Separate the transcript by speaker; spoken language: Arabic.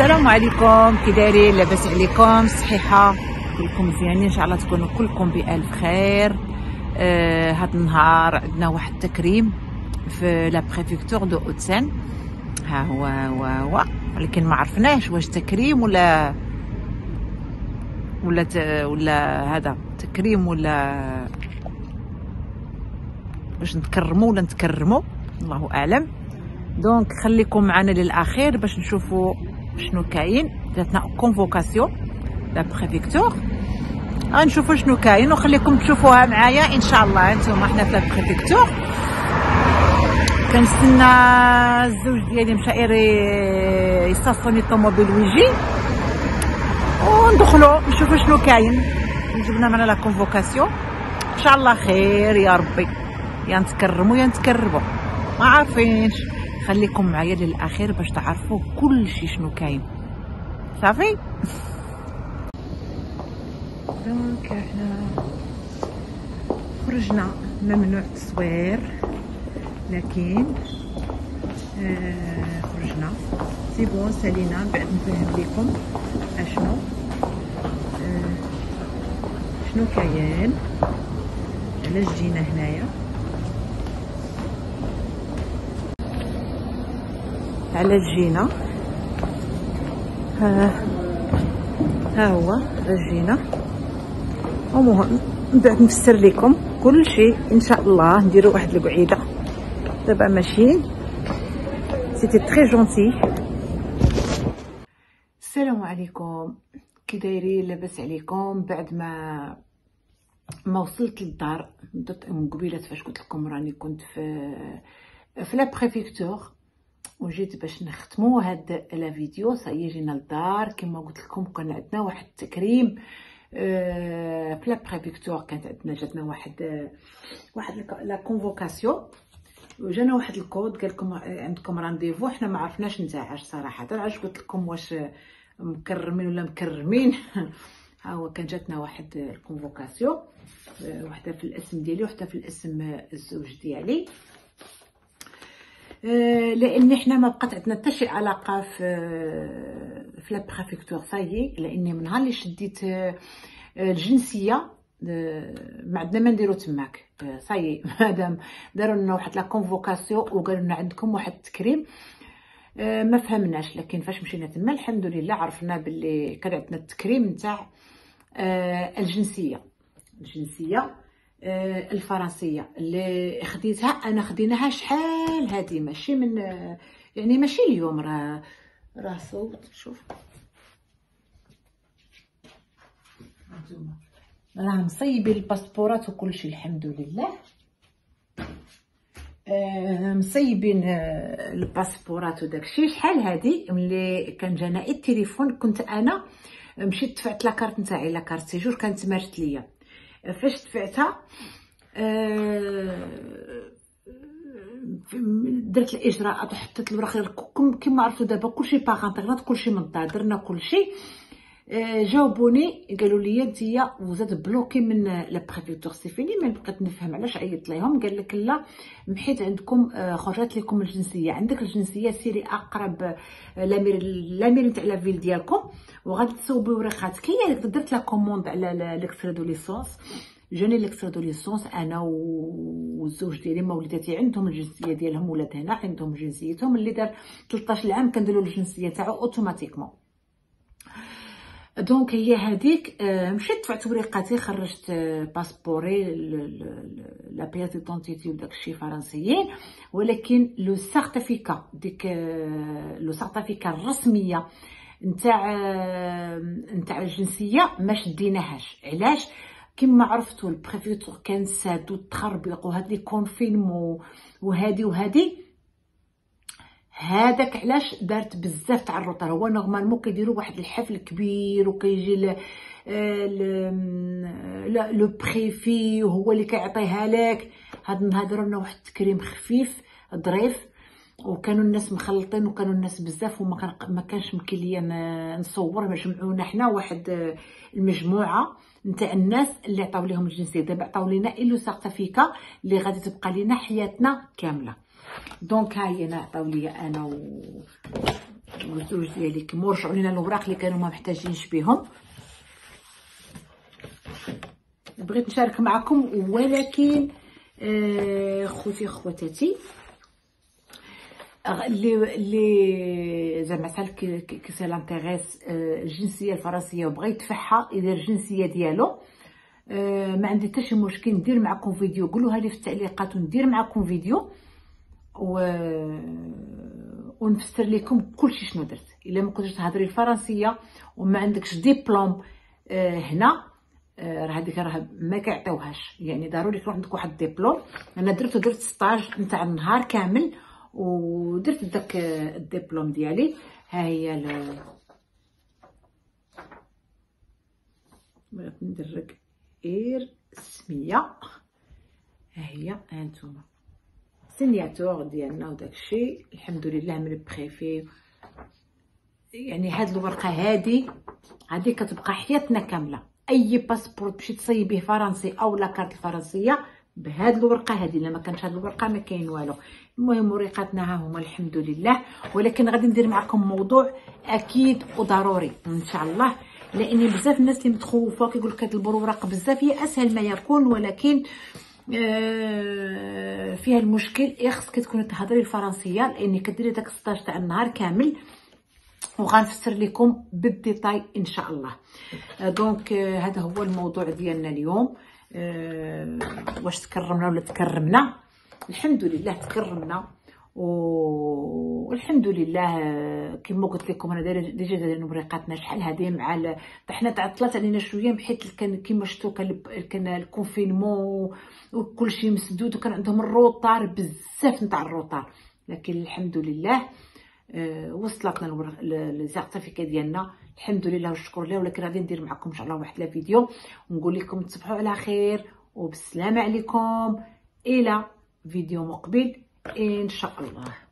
Speaker 1: السلام عليكم، كي دايرين؟ لاباس عليكم؟ صحيحه كلكم مزيانين ان شاء الله، تكونوا كلكم بالف خير. هاد النهار عندنا واحد التكريم في لا بريفكتور دو اوتسان. ها هو ولكن ما عرفناش واش تكريم ولا هذا تكريم ولا باش نتكرموا ولا نتكرموا، الله اعلم. دونك خليكم معنا للاخير باش نشوفوا شنو كاين. جاتنا كونفوكاسيون لا بريفكتور، غنشوفوا شنو كاين وخليكم تشوفوها معايا ان شاء الله. انتم حنا في لا بريفكتور، كنستنى الزوج ديالي مشى يستاسوني الطوموبيل ويجي وندخلوا نشوفوا شنو كاين. جبنا معنا لا كونفوكاسيون ان شاء الله خير يا ربي، يا نتكرموا يا نتكربوا ما عارفينش. خليكم معايا للاخير باش تعرفوا كل شيء شنو كاين. صافي دونك احنا خرجنا، ممنوع التصوير لكن خرجنا سي بون سالينا. بعد نفهم لكم شنو كاين، علاش جينا هنايا، علاش جينا. ها هو علاش جينا. المهم من بعد نفسر لكم كل شيء ان شاء الله. نديروا واحد القعيده دابا ماشيين. سيتي تري جونتي. السلام عليكم، كي دايرين؟ لاباس عليكم؟ بعد ما وصلت للدار من قبيله فاش قلت لكم راني كنت في لا بريفكتور وجيت باش نختموا هاد لا فيديو. صاي جينا للدار كما قلت لكم. كان عندنا واحد التكريم في لا بريفكتور، كانت عندنا جاتنا واحد لا كونفوكاسيون، وجانا واحد الكود قال لكم عندكم رانديفو. حنا ما عرفناش نتاعاش صراحه، علاش قلت لكم واش مكرمين ولا مكرمين. ها هو كان جاتنا واحد الكونفوكاسيون، وحده في الاسم ديالي وحده في الاسم الزوج ديالي، لان حنا ما بقات عندنا حتى شي علاقه في لا بريفكتور. صايي لاني من نهار اللي شديت الجنسيه ما عندنا ما نديرو تماك. صايي مادام داروا لنا واحد لا كونفوكاسيون وقالوا لنا عندكم واحد التكريم، ما فهمناش. لكن فاش مشينا تما الحمد لله عرفنا باللي كان عندنا التكريم نتاع الجنسيه الفرنسيه اللي خديتها انا. خديناها شحال هذه، ماشي من يعني ماشي اليوم، راه صوت. شوف راه مصيبين الباسبورات وكل شيء الحمد لله. مصيبين الباسبورات وداكشي. شحال هذه ملي كان جانا التليفون كنت انا مشيت دفعت لاكارت نتاعي، لاكارت سيجور كانت مارت ليا. فاش دفعتها درت الاجراءات وحطيت الوراق كما عرفتوا دابا كلشي باغ انترنت، كلشي من الدار، درنا كلشي. جاوبوني قالوا لي انتيا وزاد بلوكي من لا بريفكتور. سي فيني. ما بقيت نفهم علاش. عيطت ليهم قال لك لا، محيت عندكم خرجت لكم الجنسيه، عندك الجنسيه سيري اقرب لامير تاع لا فيل ديالكم وغادي تصوبي ورقاتك. هي درت لا كوموند على ليكستري دو ليسونس. جاني ليكستري دو ليسونس انا والزوج ديالي. ما وليداتي عندهم الجنسيه ديالهم، ولاد هنا عندهم جنسيتهم. اللي دار 13 عام كنديروا الجنسيه تاعو اوتوماتيكمون. دونك هي هذيك. مشيت دفعت ورقاتي، خرجت باسبوري، لا بيات دونتيتي وداكشي فرنسيين، ولكن لو سيرتيفيكا ديك لو سيرتيفيكا الرسميه نتاع الجنسيه ما شديناهاش. علاش؟ كما عرفتوا البريفكتور كان ساد وتخربيق وهاد لي كونفينمون وهادي هذاك. علاش دارت بزاف تاع الروطار. هو نورمالمون كيديروا واحد الحفل كبير وكيجي لو بريفي وهو اللي كيعطيها لك. هاد نهضروا لنا واحد التكريم خفيف ظريف، وكانوا الناس مخلطين وكانوا الناس بزاف، وما كانش ممكن ليا نصور. جمعونا حنا واحد المجموعه نتاع الناس اللي عطاو لهم الجنسيه. دابا عطاو لنا ايلو سيرتيفيكا اللي غادي تبقى لنا حياتنا كامله. دونك ها هي عطاو لي انا الزوج ديالي كيما رجعوا لينا الاوراق اللي كانوا ما محتاجينش بهم. بغيت نشارك معكم، ولكن خوتي خواتاتي اللي زعما سال كي سي لانتيغيس الجنسيه الفرنسيه وبغى يدفعها يدير الجنسيه ديالو، ما عندي حتى شي مشكل ندير معكم فيديو، قولوها لي في التعليقات وندير معكم فيديو ونفسر لكم كلشي شنو درت. الا ما كنتش تهضري الفرنسيه وما عندكش ديبلوم هنا، راه هذيك راه ما كيعطيوهاش، يعني ضروري يكون عندك واحد الدبلوم. انا درت ستاج نتاع النهار كامل ودرت داك الدبلوم ديالي. ها هي ندرك السميه، ها هي هانتوما سينياتور ديالنا وداكشي الحمد لله من البريفي. يعني هاد الورقه هادي كتبقى حياتنا كامله. اي باسبور تمشي تصيبيه فرنسي او لاكارت الفرنسيه بهاد الورقه هادي، الا ما كانش هاد الورقه ما كاين والو. المهم وريقاتنا ها هما الحمد لله. ولكن غادي ندير معكم موضوع اكيد وضروري ان شاء الله، لان بزاف الناس اللي متخوفه كيقول لك هاد البروراق بزاف، هي اسهل ما يكون ولكن فيها المشكل. خصك تكوني تهضري الفرنسيه، لاني كديري داك السطاج تاع النهار كامل وغنفسر لكم بالديتاي ان شاء الله. دونك هذا هو الموضوع ديالنا اليوم. واش تكرمنا ولا تكرمنا؟ الحمد لله تكرمنا والحمد لله. كما قلت لكم انا ديجا دايرين وريقاتنا شحال هذه مع حنا تعطلات علينا شويه، بحيث كان كما شفتوا كان الكونفينمون وكلشي مسدود وكان عندهم الروطار بزاف نتاع الروطار، لكن الحمد لله وصلتنا السيرتيفيكا ديالنا الحمد لله والشكر لله. ولكن غادي ندير معكم ان شاء الله واحد الفيديو ونقول لكم تصبحوا على خير وبالسلامه عليكم، الى فيديو مقبل ان شاء الله.